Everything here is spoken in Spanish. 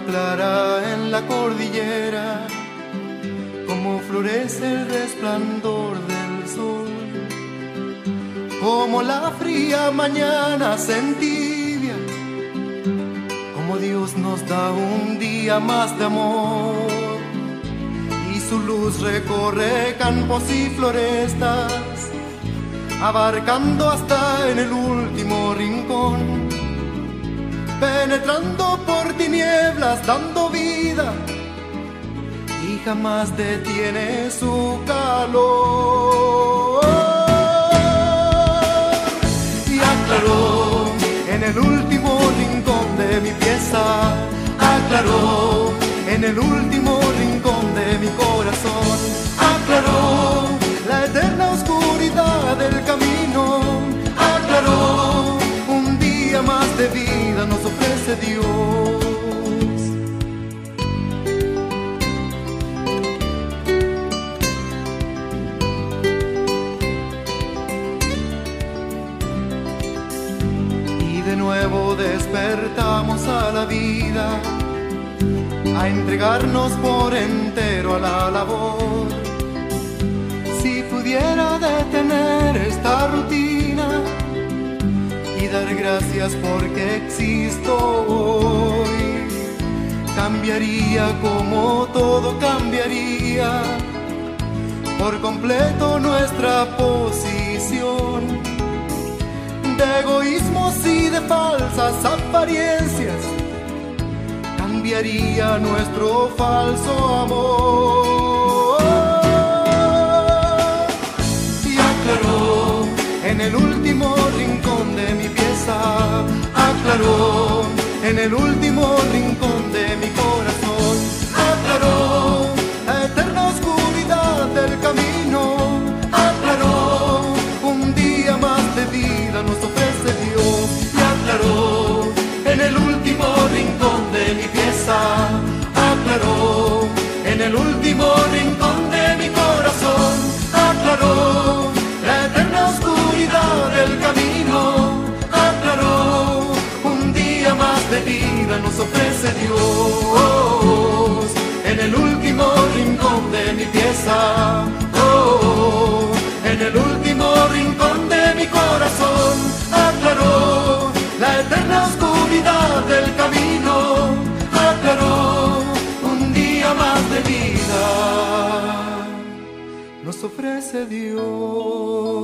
clara en la cordillera, como florece el resplandor del sol, como la fría mañana se entibia, como Dios nos da un día más de amor, y su luz recorre campos y florestas, abarcando hasta en el último rincón, penetrando por tinieblas, dando vida, y jamás detiene su calor. Y aclaró en el último rincón de mi pieza, aclaró en el último rincón de mi corazón, aclaró la eterna oscuridad del camino, aclaró un día más de vida nos ofrece Dios. Y de nuevo despertamos a la vida, a entregarnos por entero a la labor. Si pudiera detener esta rutina y dar gracias porque existo hoy, cambiaría como todo cambiaría por completo nuestra posición de egoísmos y de falsas apariencias, cambiaría nuestro falso amor. Y aclaró en el último rincón de mi pieza, aclaró en el último rincón de mi corazón, aclaró la eterna oscuridad del camino, aclaró un día más de vida nos ofrece Dios. Y aclaró en el último rincón de mi pieza, aclaró en el último rincón de mi corazón, aclaró la eterna oscuridad del camino, aclaró un día más de vida nos ofrece Dios. En el último rincón de mi pieza, oh, en el último rincón de mi corazón, aclaró la eterna oscuridad del camino, aclaró un día más de vida nos ofrece Dios.